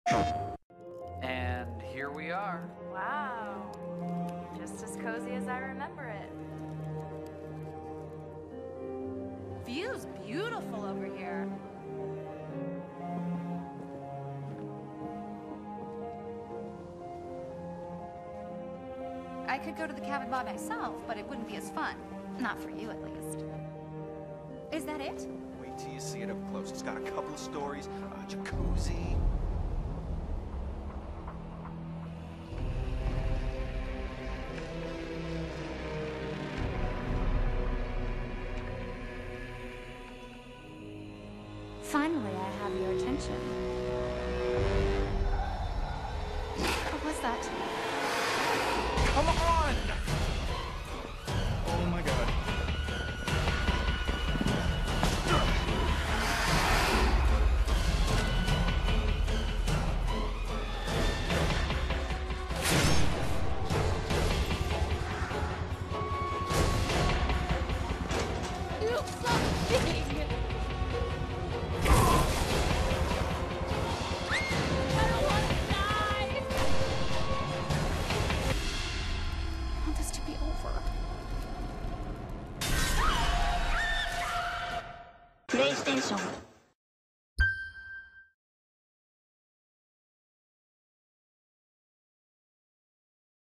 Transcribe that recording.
And here we are. Wow. Just as cozy as I remember it. View's beautiful over here. I could go to the cabin by myself, but it wouldn't be as fun. Not for you, at least. Is that it? Wait till you see it up close. It's got a couple of stories, a jacuzzi. Finally, I have your attention. What was that? Come on! Oh my god. You look so big! To be over. PlayStation